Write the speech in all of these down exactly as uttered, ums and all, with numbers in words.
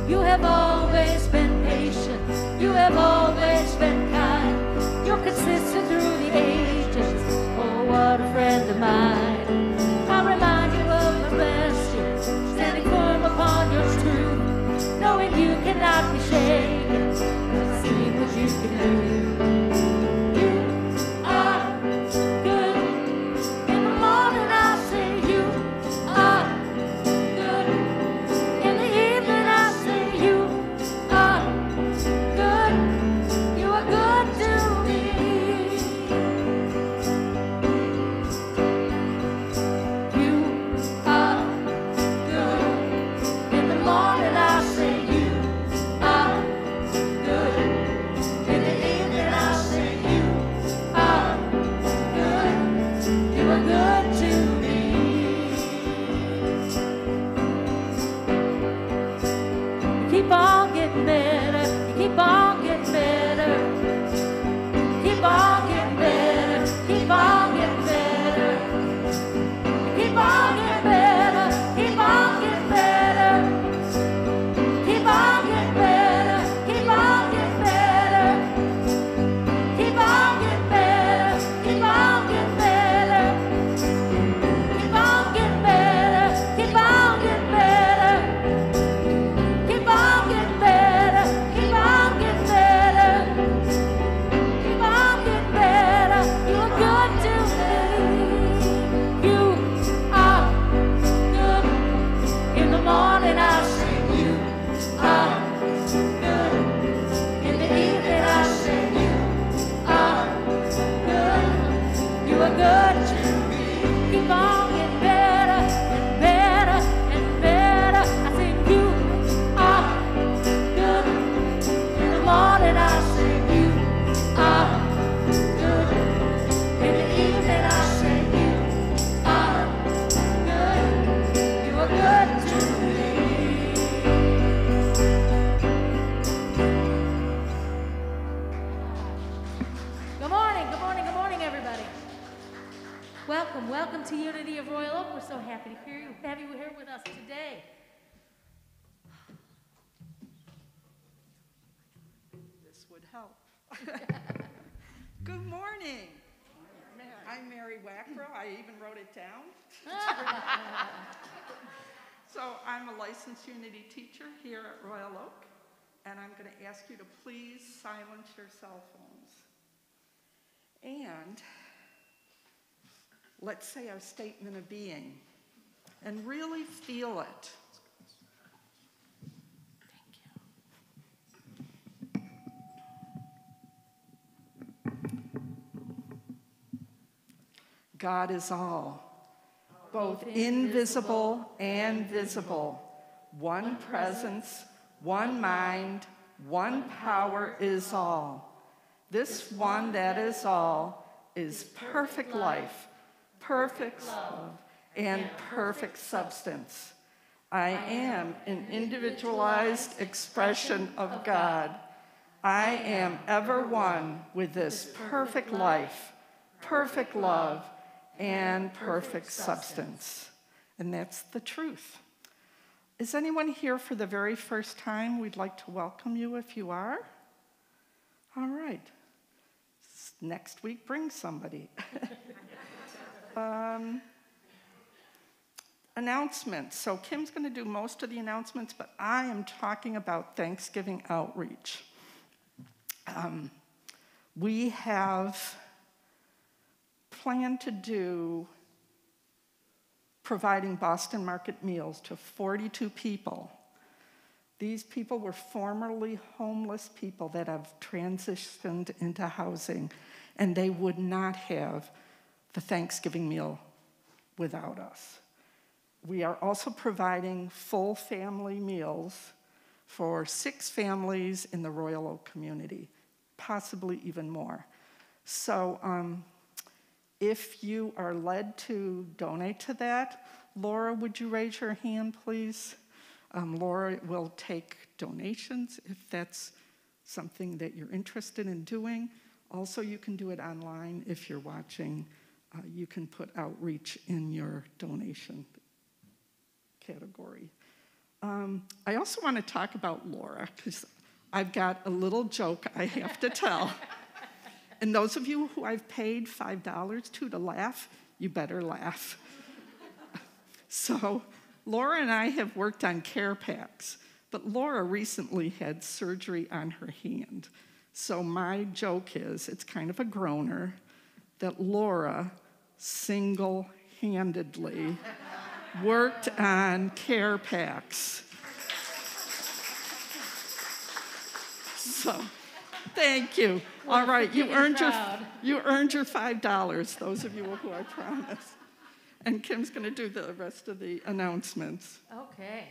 You have always been patient. You have always been kind. You're consistent through the ages. Oh, what a friend of mine. I remind you of the rescue, standing firm upon your truth, knowing you cannot be shaken, and seeing what you can do. You are good. In the morning I say you are good. In the evening I say you are good. You are good to me. You are good. In the morning I say you are good. In the evening I say you are good. You are good to me. You keep on getting better. You keep on getting better. Keep on getting better. Keep on getting better. Keep on getting better. Keep on getting better. Keep on getting better. Keep on getting better. Keep on getting better. Keep on getting better. Keep on getting better. Keep on getting better. Keep on getting better. Keep on getting better. Keep on getting better. You are good to me. You are good. In the morning I sing you are good. In the evening I sing you are good. You are good to me. Keep on getting better and better and better. I sing you are good. In the morning I sing you are good. In the evening I sing you are good. You are good to me. Good morning, good morning, good morning, everybody. Welcome, welcome to Unity of Royal Oak. We're so happy to hear you, have you here with us today. This would help. Good morning. I'm Mary Wackrow. I even wrote it down. So I'm a licensed Unity teacher here at Royal Oak, and I'm going to ask you to please silence your cell phones. And let's say our statement of being and really feel it. Thank you. God is all, both invisible and visible. One presence, one mind, one power is all. This one that is all is perfect life, perfect love, and perfect substance. I am an individualized expression of God. I am ever one with this perfect life, perfect love, and perfect substance. And that's the truth. Is anyone here for the very first time? We'd like to welcome you if you are. All right. Next week, bring somebody. um, announcements. So Kim's going to do most of the announcements, but I am talking about Thanksgiving outreach. Um, we have planned to do providing Boston Market meals to forty-two people. These people were formerly homeless people that have transitioned into housing, and they would not have the Thanksgiving meal without us. We are also providing full family meals for six families in the Royal Oak community, possibly even more. So um, if you are led to donate to that, Laura, would you raise your hand, please? Um, Laura will take donations if that's something that you're interested in doing. Also, you can do it online if you're watching. Uh, you can put outreach in your donation category. Um, I also want to talk about Laura, because I've got a little joke I have to tell. And those of you who I've paid five dollars to to laugh, you better laugh. So Laura and I have worked on care packs, but Laura recently had surgery on her hand. So my joke is, it's kind of a groaner, that Laura single-handedly worked on care packs. So, thank you. Well, all right, you earned your proud. you earned your five dollars. Those of you who I promised. And Kim's going to do the rest of the announcements. Okay.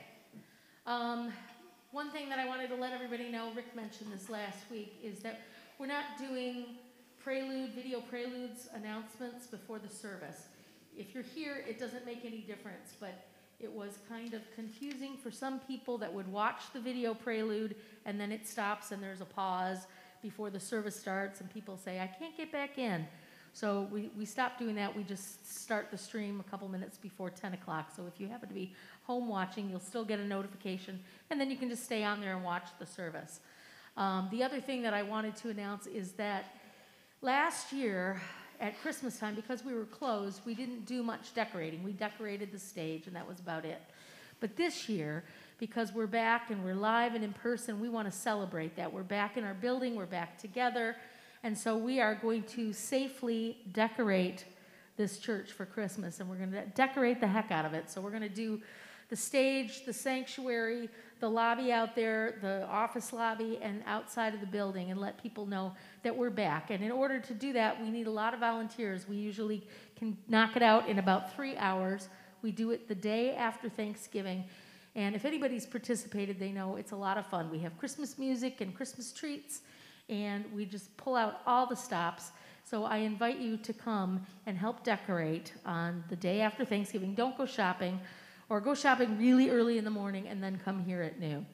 Um, one thing that I wanted to let everybody know, Rick mentioned this last week, is that we're not doing prelude, video preludes announcements before the service. If you're here, it doesn't make any difference, but it was kind of confusing for some people that would watch the video prelude and then it stops and there's a pause before the service starts and people say, I can't get back in. So we, we stopped doing that. We just start the stream a couple minutes before ten o'clock. So if you happen to be home watching, you'll still get a notification, and then you can just stay on there and watch the service. Um, the other thing that I wanted to announce is that last year at Christmas time, because we were closed, we didn't do much decorating. We decorated the stage, and that was about it. But this year, because we're back and we're live and in person, we want to celebrate that. We're back in our building. We're back together. And so we are going to safely decorate this church for Christmas, and we're going to decorate the heck out of it. So we're going to do the stage, the sanctuary, the lobby out there, the office lobby, and outside of the building, and let people know that we're back. And in order to do that, we need a lot of volunteers. We usually can knock it out in about three hours. We do it the day after Thanksgiving. And if anybody's participated, they know it's a lot of fun. We have Christmas music and Christmas treats, and we just pull out all the stops. So I invite you to come and help decorate on the day after Thanksgiving. Don't go shopping, or go shopping really early in the morning and then come here at noon.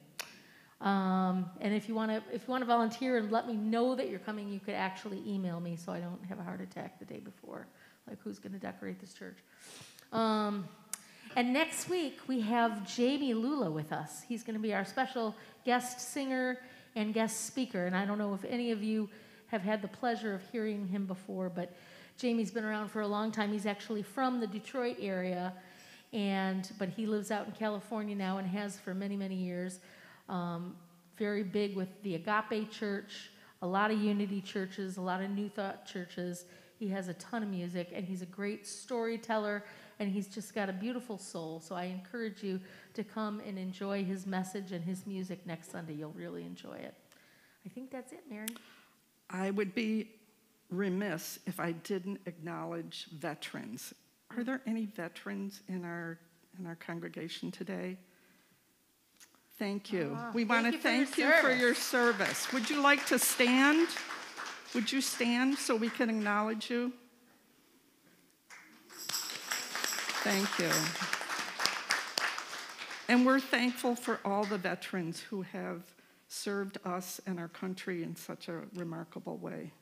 Um, and if you want to if you want to volunteer and let me know that you're coming, you could actually email me so I don't have a heart attack the day before, like who's going to decorate this church. Um, and next week, we have Jamie Lula with us. He's going to be our special guest singer and guest speaker. And I don't know if any of you have had the pleasure of hearing him before, but Jamie's been around for a long time. He's actually from the Detroit area, and but he lives out in California now and has for many, many years. Um, very big with the Agape Church, a lot of Unity churches, a lot of New Thought churches. He has a ton of music, and he's a great storyteller, and he's just got a beautiful soul. So I encourage you to come and enjoy his message and his music next Sunday. You'll really enjoy it. I think that's it, Mary. I would be remiss if I didn't acknowledge veterans. Are there any veterans in our in our congregation today? Thank you. Ah, we want to thank you for your service. Would you like to stand? Would you stand so we can acknowledge you? Thank you. And we're thankful for all the veterans who have served us and our country in such a remarkable way.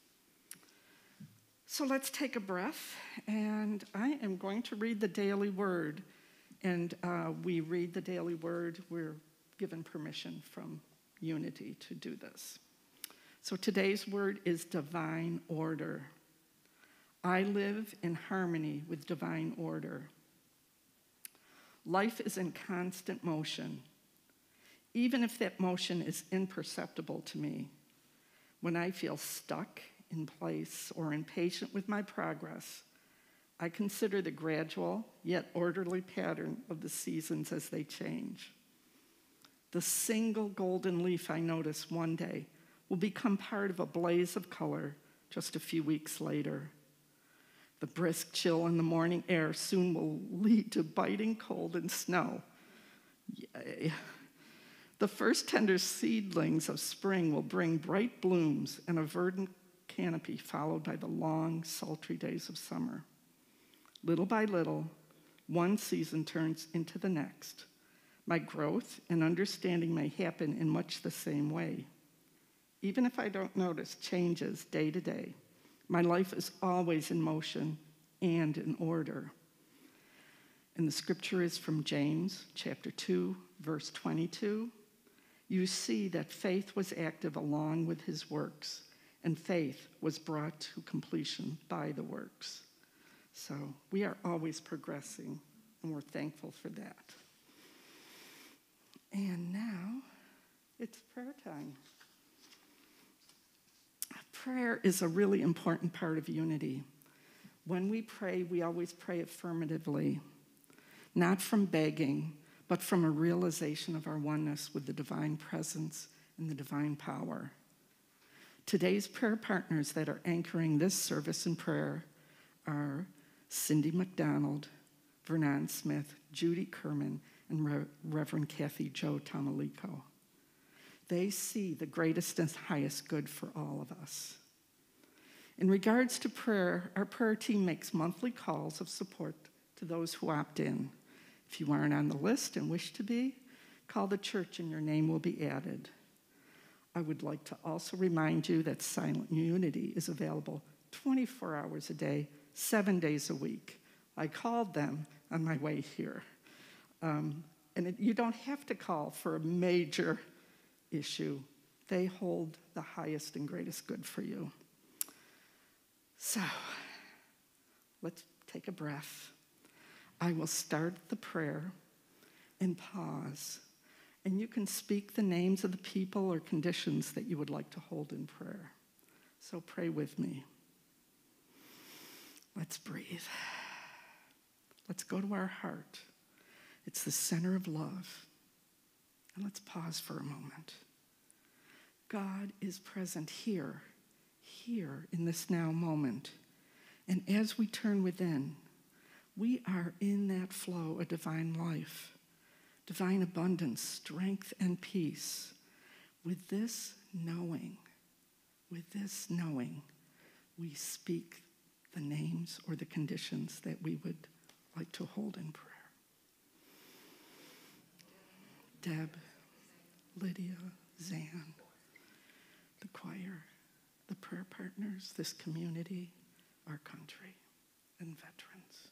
So let's take a breath, and I am going to read the daily word. And uh, we read the daily word. We're given permission from Unity to do this. So today's word is divine order. I live in harmony with divine order. Life is in constant motion, even if that motion is imperceptible to me. When I feel stuck in place or impatient with my progress, I consider the gradual yet orderly pattern of the seasons as they change. The single golden leaf I notice one day will become part of a blaze of color just a few weeks later. The brisk chill in the morning air soon will lead to biting cold and snow. Yay. The first tender seedlings of spring will bring bright blooms and a verdant canopy, followed by the long, sultry days of summer. Little by little, one season turns into the next. My growth and understanding may happen in much the same way. Even if I don't notice changes day to day, my life is always in motion and in order. And the scripture is from James chapter two, verse twenty-two, you see that faith was active along with his works, and faith was brought to completion by the works. So we are always progressing, and we're thankful for that. And now it's prayer time. Prayer is a really important part of unity. When we pray, we always pray affirmatively, not from begging, but from a realization of our oneness with the divine presence and the divine power. Today's prayer partners that are anchoring this service in prayer are Cindy McDonald, Vernon Smith, Judy Kerman, and Re- Reverend Kathy Jo Tamalico. They see the greatest and highest good for all of us. In regards to prayer, our prayer team makes monthly calls of support to those who opt in. If you aren't on the list and wish to be, call the church and your name will be added. I would like to also remind you that Silent Unity is available twenty-four hours a day, seven days a week. I called them on my way here. Um, and it, you don't have to call for a major issue. They hold the highest and greatest good for you. So, let's take a breath. I will start the prayer and pause, and you can speak the names of the people or conditions that you would like to hold in prayer. So pray with me. Let's breathe. Let's go to our heart. It's the center of love. And let's pause for a moment. God is present here, here in this now moment. And as we turn within, we are in that flow of divine life, divine abundance, strength, and peace. With this knowing, with this knowing, we speak the names or the conditions that we would like to hold in prayer. Deb, Lydia, Zan, the choir, the prayer partners, this community, our country, and veterans.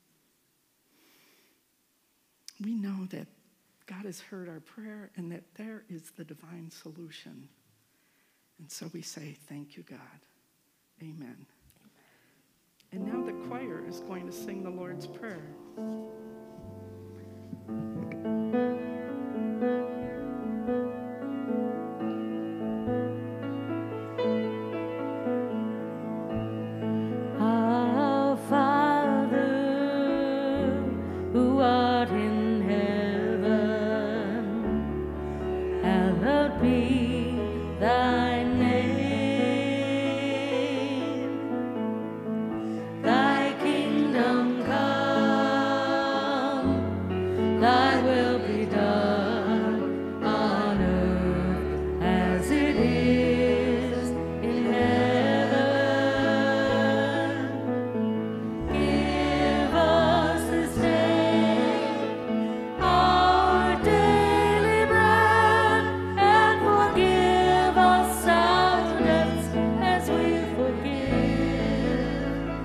We know that God has heard our prayer and that there is the divine solution. And so we say, thank you, God. Amen. And now the choir is going to sing the Lord's Prayer. Our Father, who art in heaven, hallowed be thy name. Thy kingdom come, thy will be done on earth as it is in heaven. Give us this day our daily bread, and forgive us our debts as we forgive.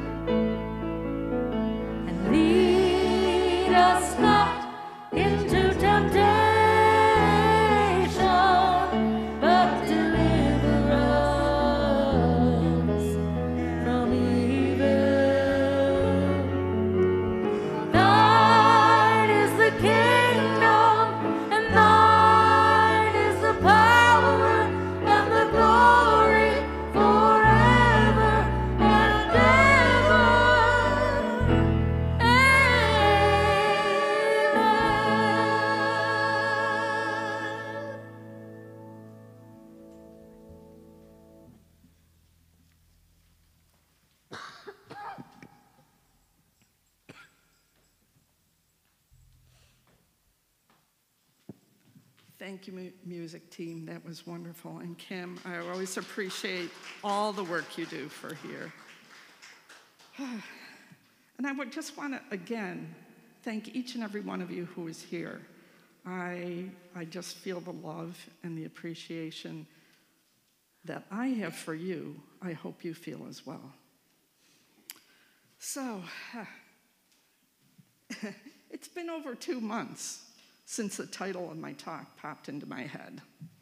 And lead us not into temptation, but deliver us from evil. Thine is the kingdom, and thine is the power, and the glory forever and ever. Amen. Thank you, mu- music team. That was wonderful. And Kim, I always appreciate all the work you do for here. And I would just want to, again, thank each and every one of you who is here. I, I just feel the love and the appreciation that I have for you. I hope you feel as well. So, it's been over two months since the title of my talk popped into my head.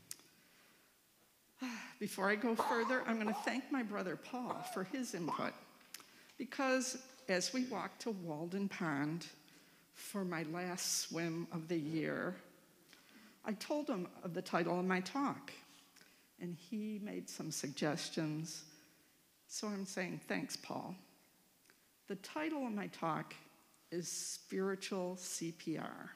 Before I go further, I'm going to thank my brother Paul for his input, because as we walked to Walden Pond for my last swim of the year, I told him of the title of my talk, and he made some suggestions. So I'm saying, thanks, Paul. The title of my talk is Spiritual C P R.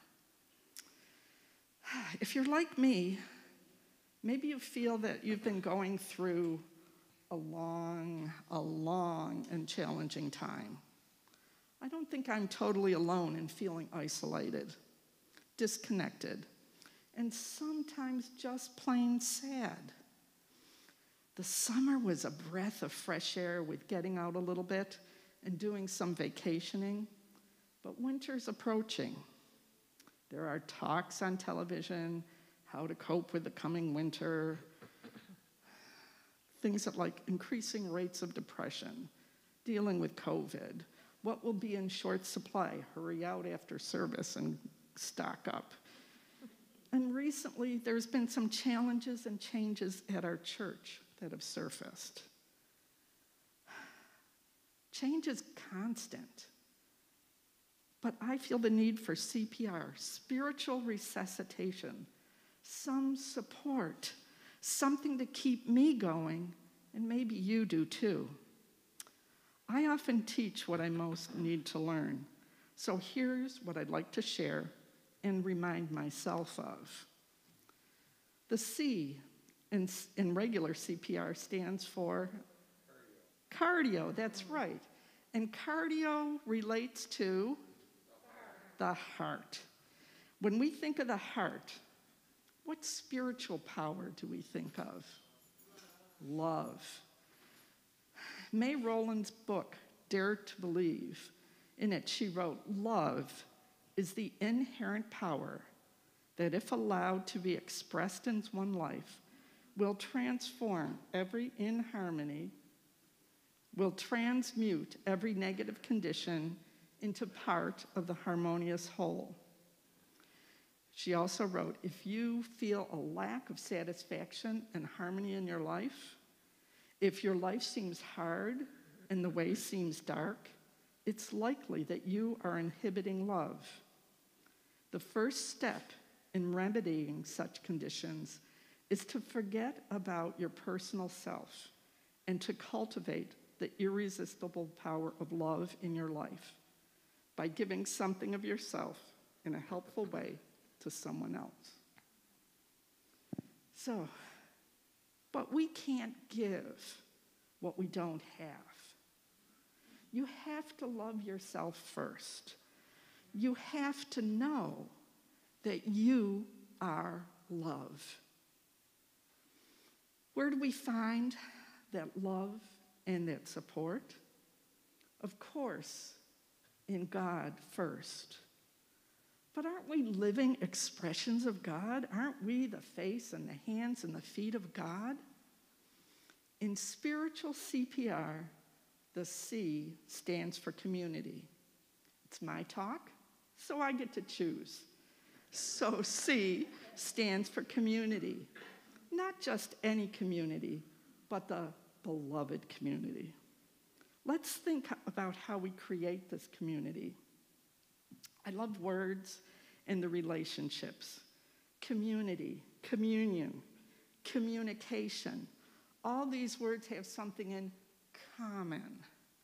If you're like me, maybe you feel that you've been going through a long, a long and challenging time. I don't think I'm totally alone in feeling isolated, disconnected, and sometimes just plain sad. The summer was a breath of fresh air with getting out a little bit and doing some vacationing, but winter's approaching. There are talks on television, how to cope with the coming winter, things like increasing rates of depression, dealing with COVID, what will be in short supply, hurry out after service and stock up. And recently, there's been some challenges and changes at our church that have surfaced. Change is constant. But I feel the need for C P R, spiritual resuscitation, some support, something to keep me going, and maybe you do too. I often teach what I most need to learn. So here's what I'd like to share and remind myself of. The C in, in regular C P R stands for cardio. Cardio, that's right. And cardio relates to the heart. When we think of the heart, what spiritual power do we think of? Love. May Rowland's book, Dare to Believe, in it she wrote, love is the inherent power that, if allowed to be expressed in one life, will transform every inharmony, will transmute every negative condition into part of the harmonious whole. She also wrote, if you feel a lack of satisfaction and harmony in your life, if your life seems hard and the way seems dark, it's likely that you are inhibiting love. The first step in remedying such conditions is to forget about your personal self and to cultivate the irresistible power of love in your life by giving something of yourself in a helpful way to someone else. So, but we can't give what we don't have. You have to love yourself first. You have to know that you are love. Where do we find that love and that support? Of course, in God first. But aren't we living expressions of God? Aren't we the face and the hands and the feet of God? In spiritual C P R, the C stands for community. It's my talk, so I get to choose. So C stands for community. Not just any community, but the beloved community. Let's think about how we create this community. I love words and the relationships. Community, communion, communication. All these words have something in common.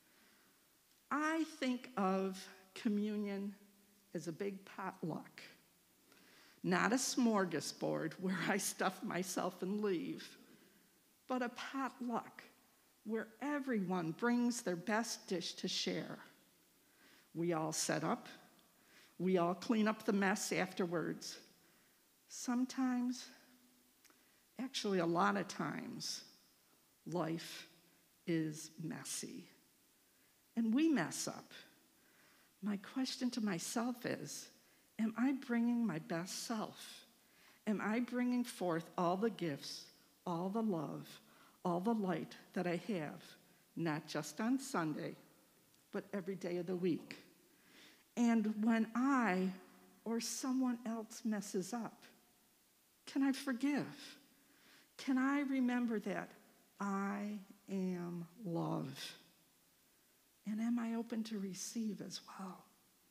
I think of communion as a big potluck, not a smorgasbord where I stuff myself and leave, but a potluck where everyone brings their best dish to share. We all set up. We all clean up the mess afterwards. Sometimes, actually a lot of times, life is messy. And we mess up. My question to myself is, am I bringing my best self? Am I bringing forth all the gifts, all the love, all the light that I have, not just on Sunday, but every day of the week? And when I or someone else messes up? Can I forgive? Can I remember that I am love? And am I open to receive as well?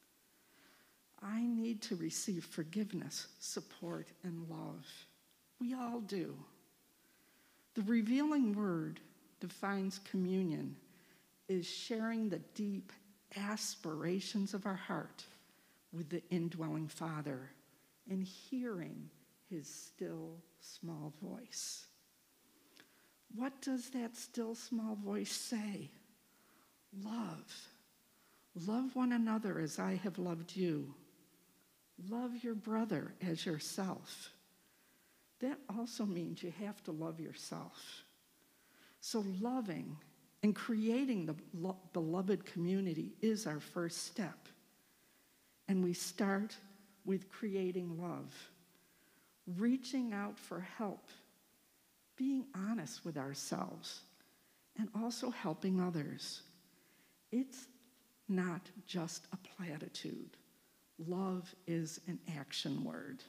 I need to receive forgiveness, support, and love. We all do. The revealing word defines communion is sharing the deep aspirations of our heart with the indwelling Father and hearing his still small voice. What does that still small voice say? Love. Love one another as I have loved you. Love your brother as yourself. That also means you have to love yourself. So loving and creating the lo- beloved community is our first step. And we start with creating love, reaching out for help, being honest with ourselves, and also helping others. It's not just a platitude. Love is an action word.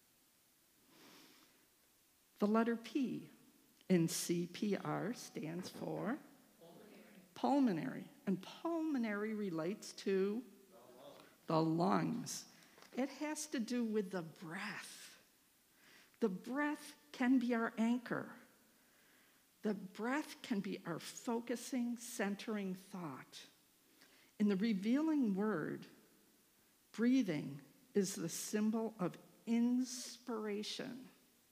The letter P in C P R stands for pulmonary. pulmonary. And pulmonary relates to the lungs. It has to do with the breath. The breath can be our anchor. The breath can be our focusing, centering thought. In the revealing word, breathing is the symbol of inspiration.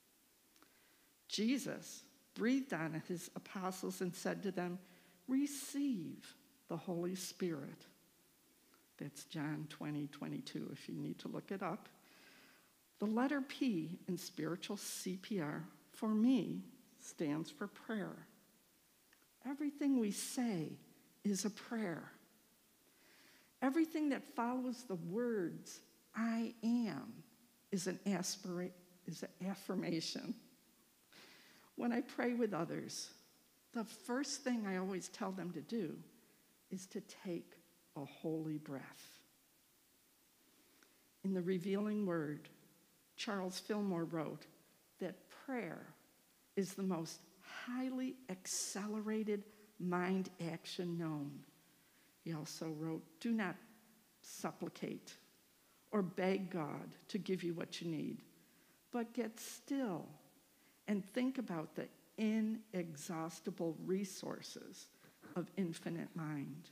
Jesus breathed on his apostles and said to them, "Receive the Holy Spirit." That's John twenty, twenty-two, if you need to look it up. The letter P in spiritual C P R, for me, stands for prayer. Everything we say is a prayer. Everything that follows the words, I am, is an aspira- is an affirmation. When I pray with others, the first thing I always tell them to do is to take a holy breath. In the revealing word, Charles Fillmore wrote that prayer is the most highly accelerated mind action known. He also wrote, do not supplicate or beg God to give you what you need, but get still and think about the inexhaustible resources of infinite mind.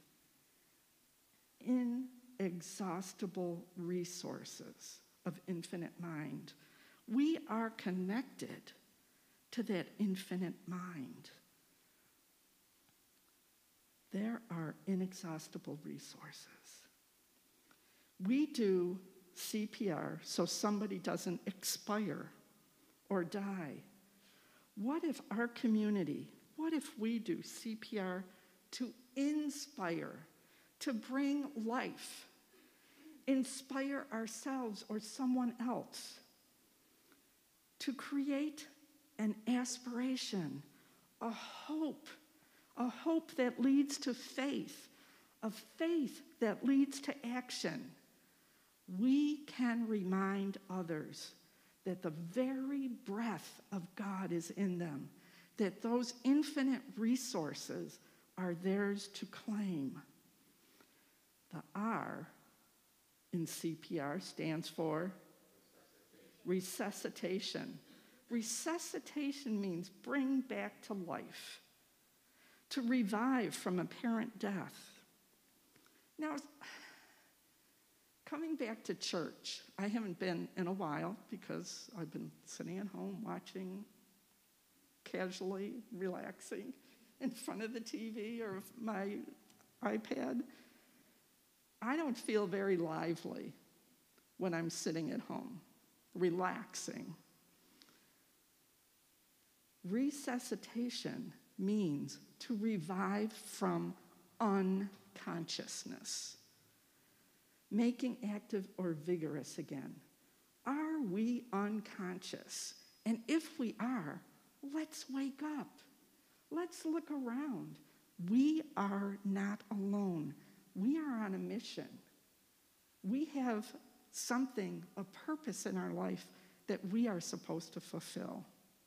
Inexhaustible resources of infinite mind. We are connected to that infinite mind. There are inexhaustible resources. We do C P R so somebody doesn't expire or die. What if our community, what if we do C P R to inspire, to bring life, inspire ourselves or someone else, to create an aspiration, a hope, a hope that leads to faith, a faith that leads to action? We can remind others that the very breath of God is in them, that those infinite resources are theirs to claim. The R in C P R stands for resuscitation. Resuscitation means bring back to life, to revive from apparent death. Now, coming back to church, I haven't been in a while because I've been sitting at home watching, casually relaxing in front of the T V or my iPad. I don't feel very lively when I'm sitting at home, relaxing. Resuscitation means to revive from unconsciousness, making active or vigorous again. Are we unconscious? And if we are, let's wake up. Let's look around. We are not alone. We are on a mission. We have something, a purpose in our life that we are supposed to fulfill.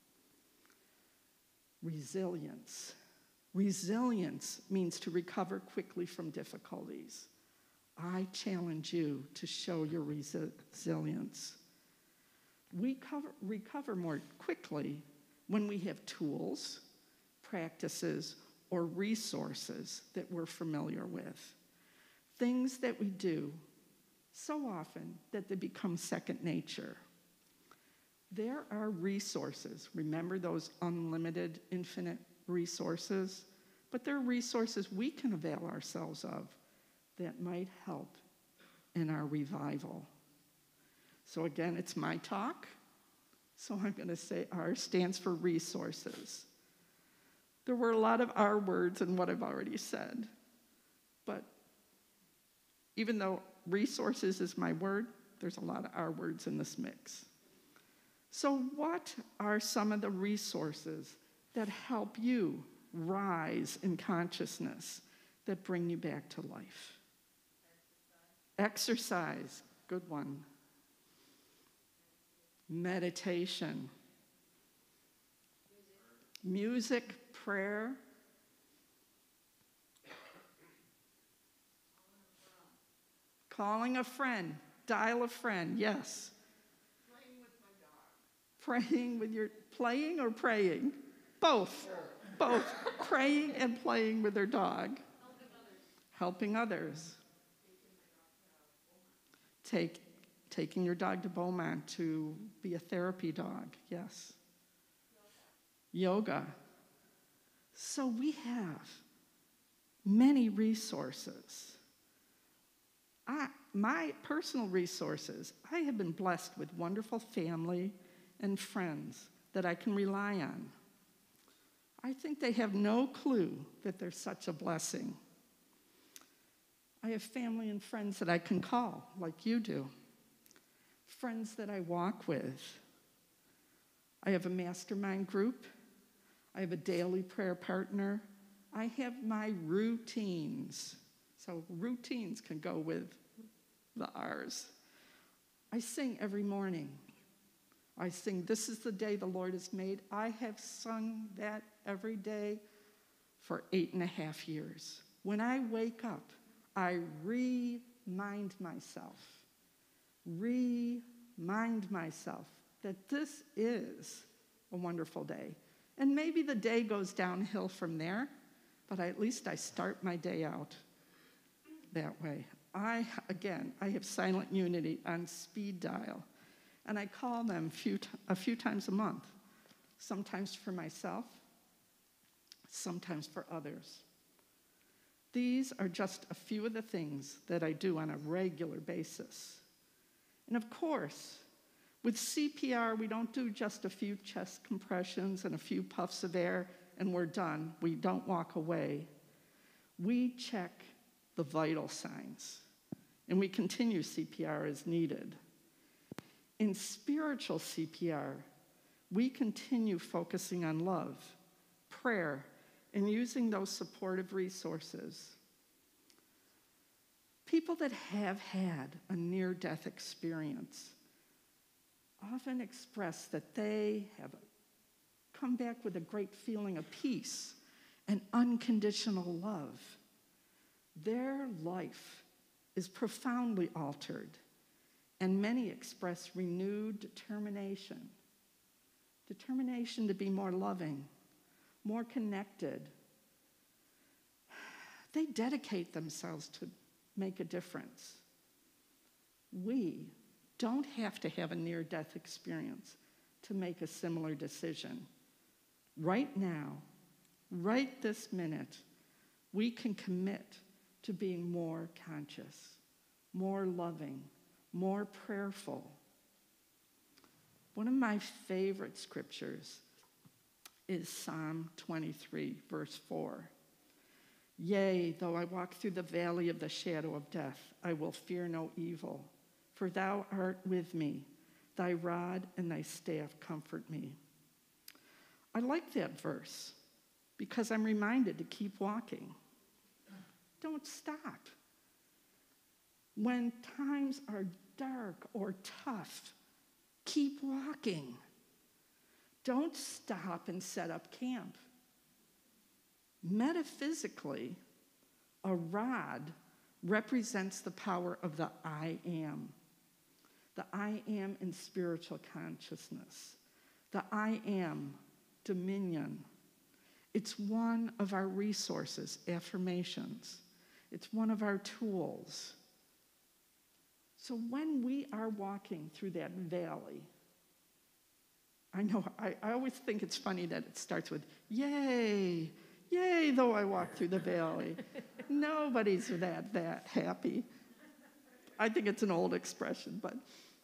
Resilience. Resilience means to recover quickly from difficulties. I challenge you to show your resi- resilience. We cover, recover more quickly when we have tools, practices, or resources that we're familiar with. Things that we do so often that they become second nature. There are resources. Remember those unlimited, infinite resources? But there are resources we can avail ourselves of that might help in our revival. So again, it's my talk. So I'm going to say R stands for resources. There were a lot of R words in what I've already said. But even though resources is my word, there's a lot of R words in this mix. So what are some of the resources that help you rise in consciousness, that bring you back to life? Exercise. Exercise. Good one. Meditation. Music. Music, prayer. Calling a friend. Dial a friend, yes. Playing with my dog. Praying with your, playing or praying? Both. Sure. Both. Praying and playing with their dog. Helping others. Helping others. Take, taking your dog to Beaumont to be a therapy dog, yes. Yoga. Yoga. So we have many resources. I, my personal resources, I have been blessed with wonderful family and friends that I can rely on. I think they have no clue that they're such a blessing. I have family and friends that I can call, like you do. Friends that I walk with. I have a mastermind group. I have a daily prayer partner. I have my routines. So routines can go with the R's. I sing every morning. I sing, "This is the day the Lord has made." I have sung that every day for eight and a half years. When I wake up, I remind myself, remind myself that this is a wonderful day. And maybe the day goes downhill from there, but I, at least I start my day out that way. I, again, I have Silent Unity on speed dial, and I call them few t- a few times a month, sometimes for myself, sometimes for others. These are just a few of the things that I do on a regular basis. And of course, with C P R, we don't do just a few chest compressions and a few puffs of air and we're done. We don't walk away. We check the vital signs, and we continue C P R as needed. In spiritual C P R, we continue focusing on love, prayer, and using those supportive resources. People that have had a near-death experience often express that they have come back with a great feeling of peace and unconditional love. Their life is profoundly altered, and many express renewed determination. Determination to be more loving, more connected. They dedicate themselves to make a difference. We don't have to have a near-death experience to make a similar decision. Right now, right this minute, we can commit to being more conscious, more loving, more prayerful. One of my favorite scriptures is Psalm twenty-three, verse four. "Yea, though I walk through the valley of the shadow of death, I will fear no evil, for thou art with me. Thy rod and thy staff comfort me." I like that verse because I'm reminded to keep walking. Don't stop. When times are dark or tough, keep walking. Don't stop and set up camp. Metaphysically, a rod represents the power of the I am. The I am in spiritual consciousness. The I am dominion. It's one of our resources, affirmations. It's one of our tools. So when we are walking through that valley, I know, I, I always think it's funny that it starts with, yay, yay, though I walk through the valley. Nobody's that, that happy. I think it's an old expression, but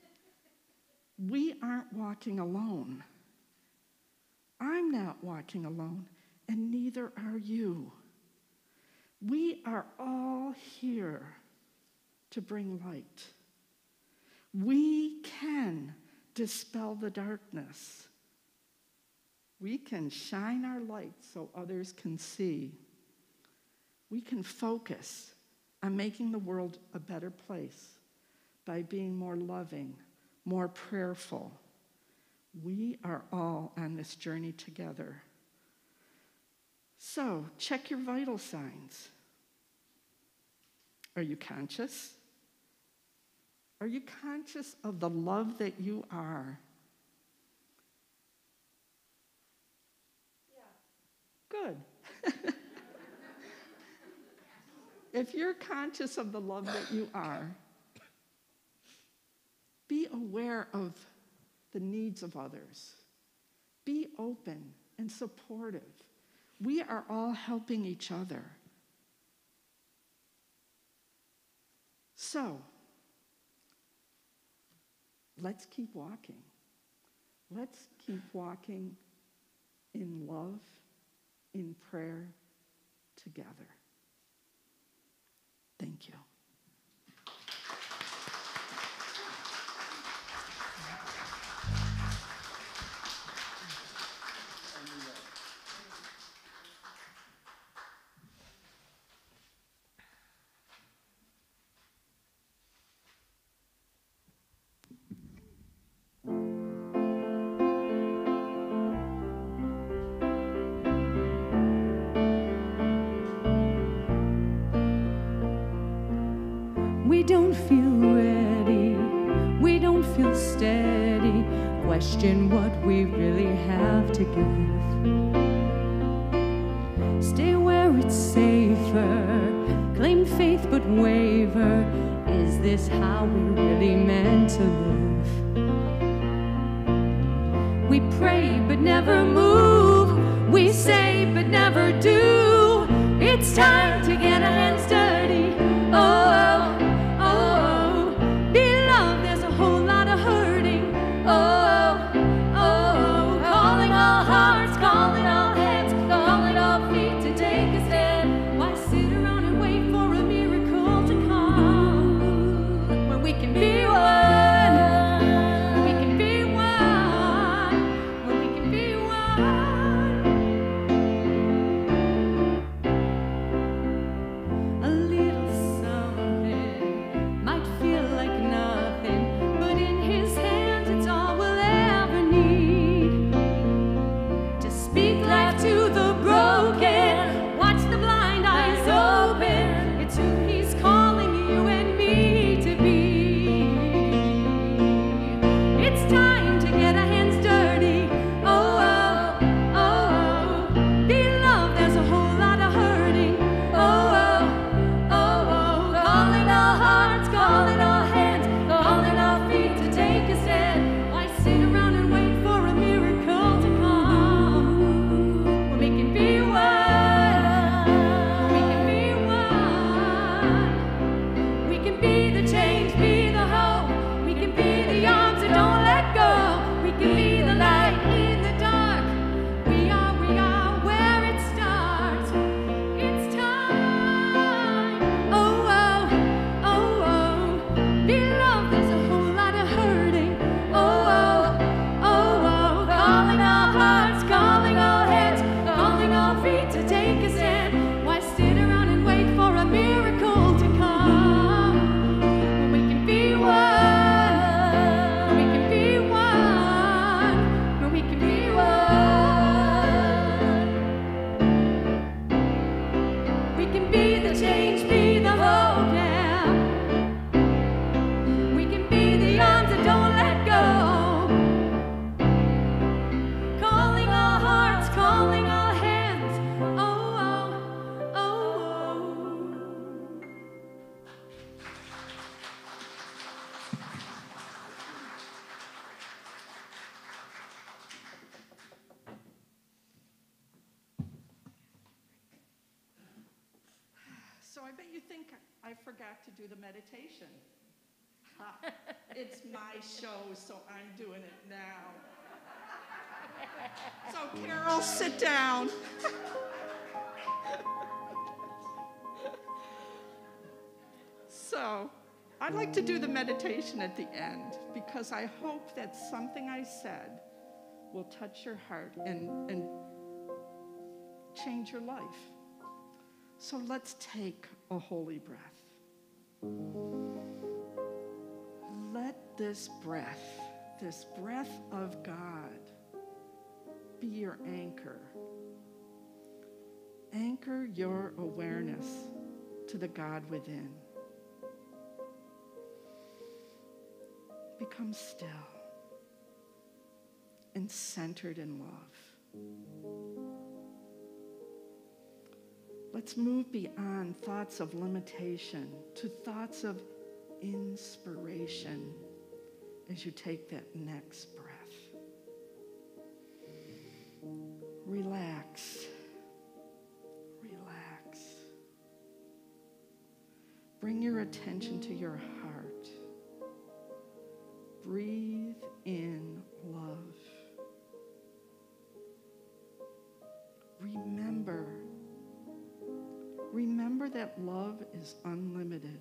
we aren't walking alone. I'm not walking alone, and neither are you. We are all here to bring light. We can dispel the darkness. We can shine our light so others can see. We can focus on making the world a better place by being more loving, more prayerful. We are all on this journey together. So, check your vital signs. Are you conscious? Are you conscious of the love that you are? Yeah. Good. If you're conscious of the love that you are, be aware of the needs of others. Be open and supportive. We are all helping each other. So, let's keep walking. Let's keep walking in love, in prayer, together. Thank you. We don't feel ready, we don't feel steady, question what we really have to give. Stay where it's safer, claim faith but waver, is this how we really meant to live? We pray but never move, we say but never do, it's time to get our hands dirty, oh. bet you think I forgot to do the meditation. Ha, it's my show, so I'm doing it now. So Carol, sit down. So I'd like to do the meditation at the end because I hope that something I said will touch your heart and, and change your life. So let's take a holy breath. Let this breath, this breath of God, be your anchor. Anchor your awareness to the God within. Become still and centered in love. Let's move beyond thoughts of limitation to thoughts of inspiration as you take that next breath. Relax. Relax. Bring your attention to your heart. Breathe in love. Remember, remember that love is unlimited.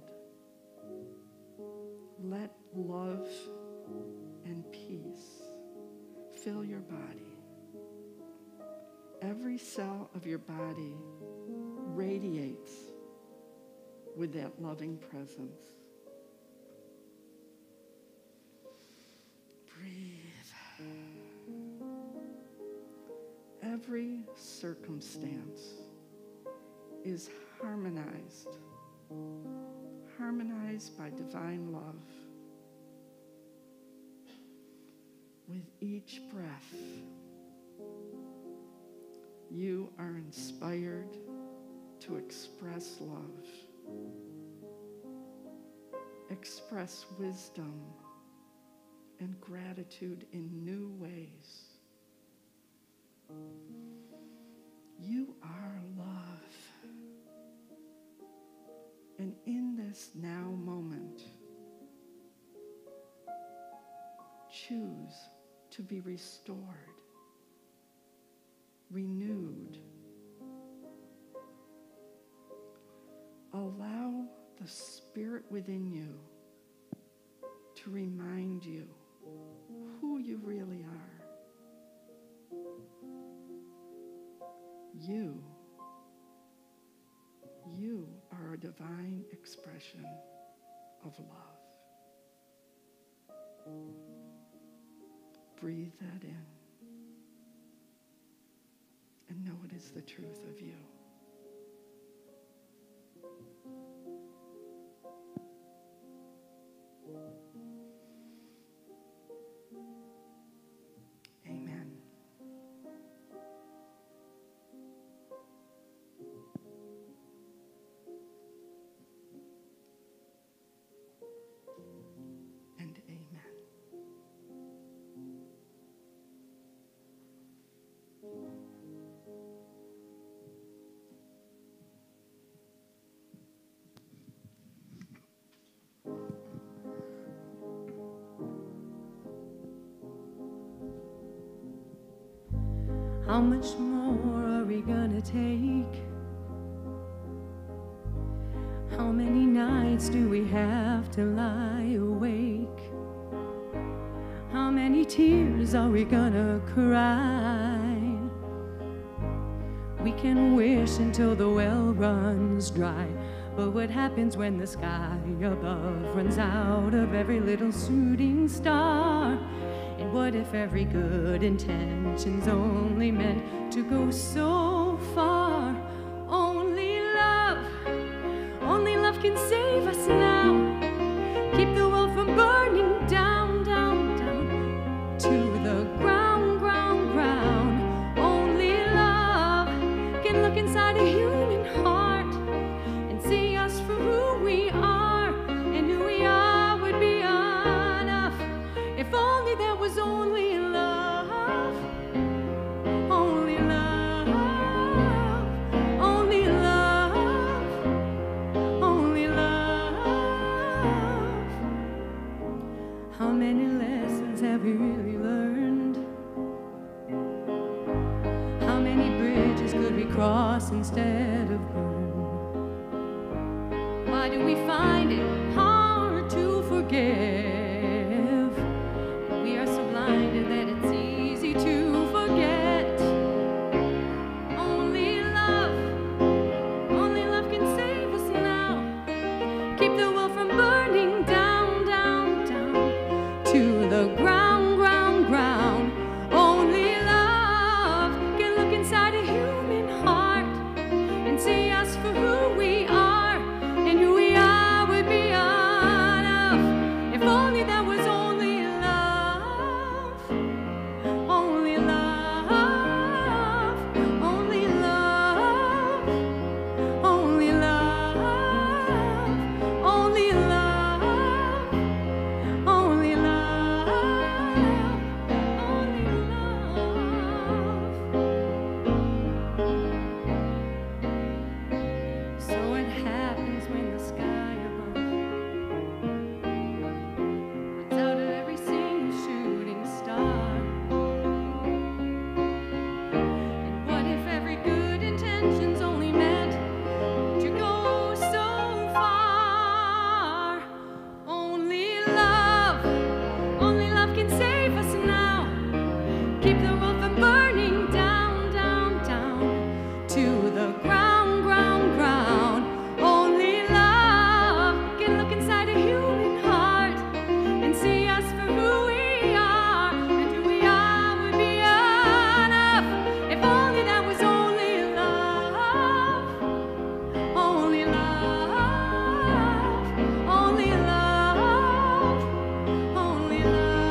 Let love and peace fill your body. Every cell of your body radiates with that loving presence. Breathe. Every circumstance is harmonized, harmonized by divine love. With each breath, you are inspired to express love, express wisdom and gratitude in new ways. You are love. And in this now moment, choose to be restored, renewed. Allow the spirit within you to remind you who you really are. You, you are a divine expression of love. Breathe that in and know it is the truth of you. Amen. And amen. How much more are we gonna take? How many nights do we have to lie awake? How many tears are we gonna cry? We can wish until the well runs dry, but what happens when the sky above runs out of every little shooting star? And what if every good intention's only meant to go so far? Only love, only love can save us now. Keep the world from burning down, down, down to the ground, ground, ground. Only love can look inside a human heart and see us for who we are, and who we are would be enough if only there was only love, only love, only love, cross instead of home? Why do we find it hard to forgive? We are so blinded that it's easy to forget. Only love, only love can save us now. Keep the world from burning down, down, down to the ground, ground, ground. Only love can look inside a human heart and see us for who we are, and who we are would be enough. If only there was only love, only love, only love, only love, only love, only love, only love. So what happens when the sky above runs out of every single shooting star? And what if every good intention's only meant to go so far? Only love, only love can save us now. Keep the world from burning down, down, down to the ground, ground, ground. Only love can look inside a human heart and see us for who we are, and who we are would be enough. If only that was only love, only love, only love, only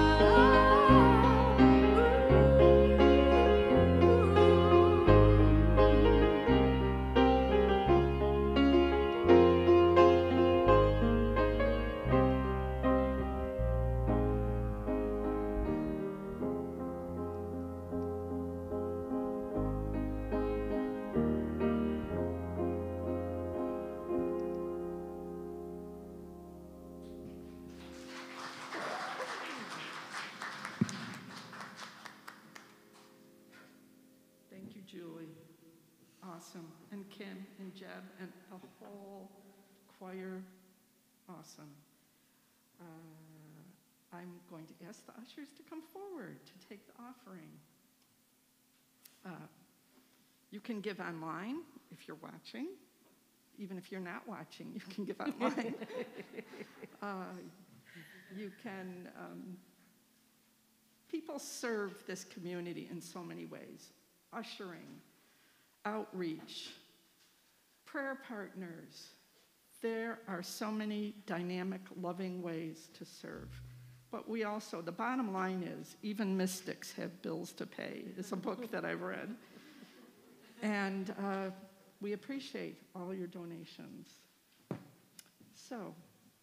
Thank you, Julie. Awesome. And Kim and Jeb and the whole choir. Awesome. Uh, I'm going to ask the ushers to come forward to take the offering. Uh, you can give online if you're watching. Even if you're not watching, you can give online. uh, you can, um, people serve this community in so many ways. Ushering, outreach, prayer partners. There are so many dynamic, loving ways to serve. But we also, the bottom line is, even mystics have bills to pay. It's a book that I've read. And uh, we appreciate all your donations. So,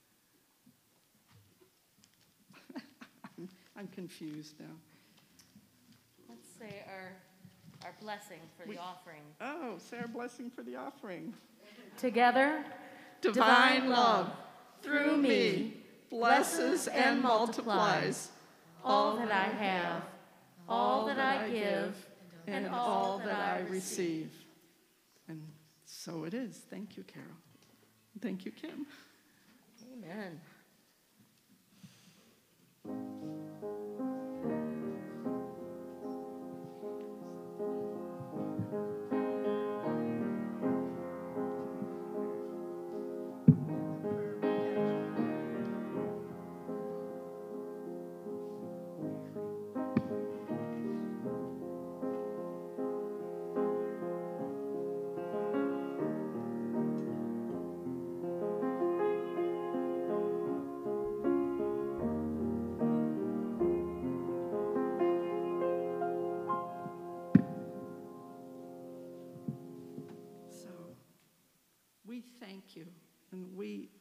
I'm, I'm confused now. Let's say our, our blessing for the We- offering. Oh, say our blessing for the offering. Together, Divine Divine love, love, through me, blesses and multiplies all that I have, all that I give, and all that I receive. And so it is. Thank you, Carol. Thank you, Kim. Amen. So we thank you, and we,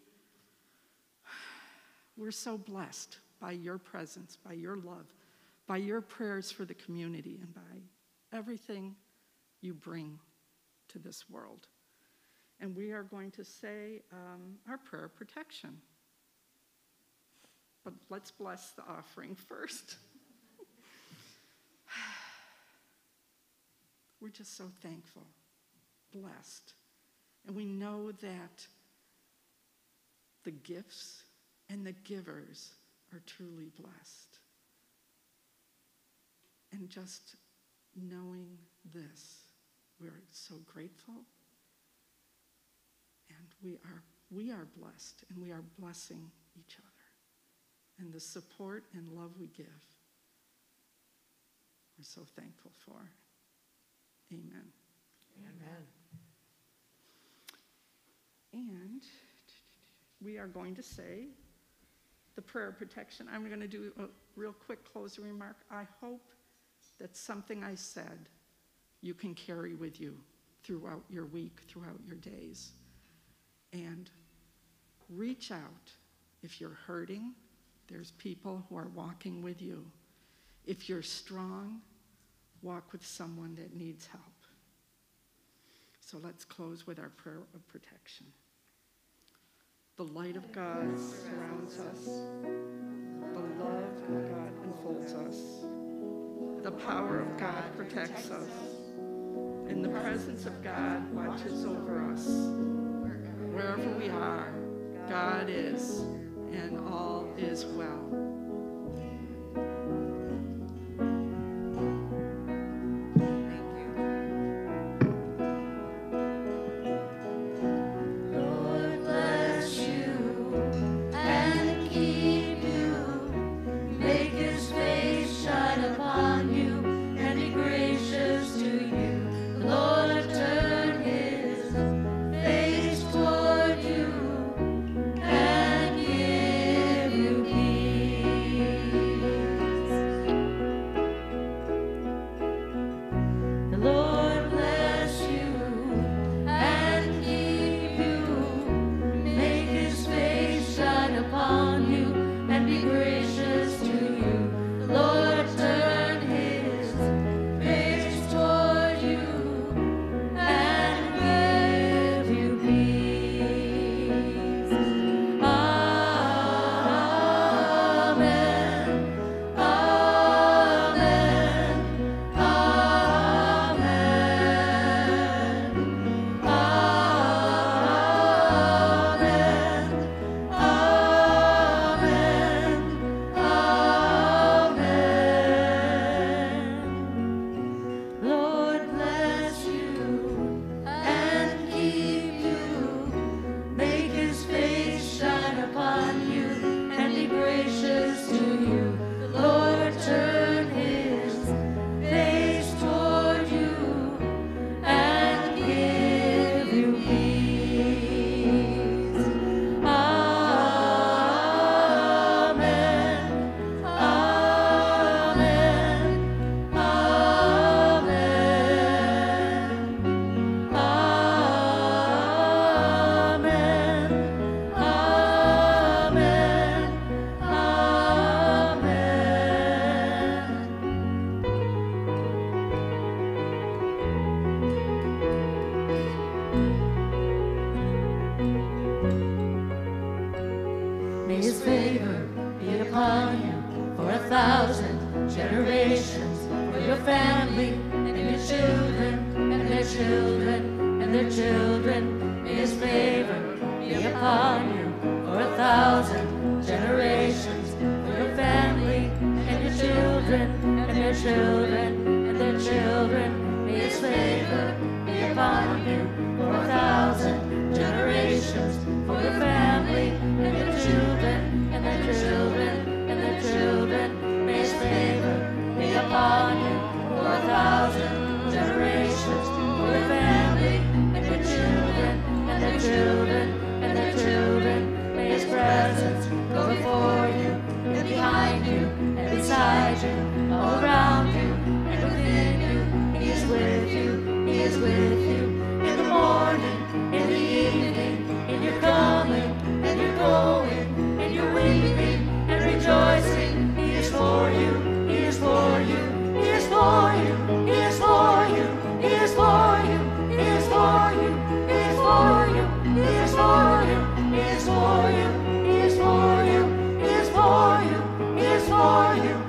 we're so blessed by your presence, by your love, by your prayers for the community, and by everything you bring to this world. And we are going to say um, our prayer of protection. But let's bless the offering first. We're just so thankful blessed. And we know that the gifts and the givers are truly blessed. And just knowing this, we're so grateful. And we are we are blessed, and we are blessing each other. And the support and love we give, we're so thankful for. Amen. Amen. And we are going to say the prayer of protection. I'm going to do a real quick closing remark. I hope that something I said you can carry with you throughout your week, throughout your days. And reach out. If you're hurting, there's people who are walking with you. If you're strong, walk with someone that needs help. So let's close with our prayer of protection. The light of God surrounds us. The love of God enfolds us. The power of God protects us. And the presence of God watches over us. Wherever we are, God is, and all is well.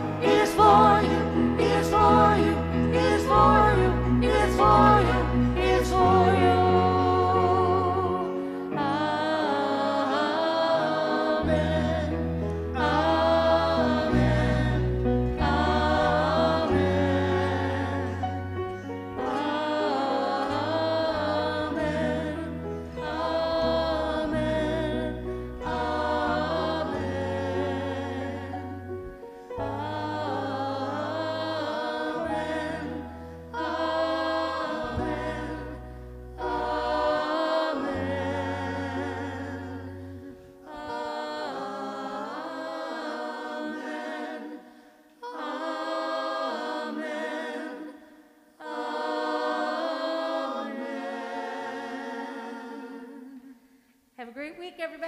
It is for you, it is for you, it is for you, it is great week, everybody.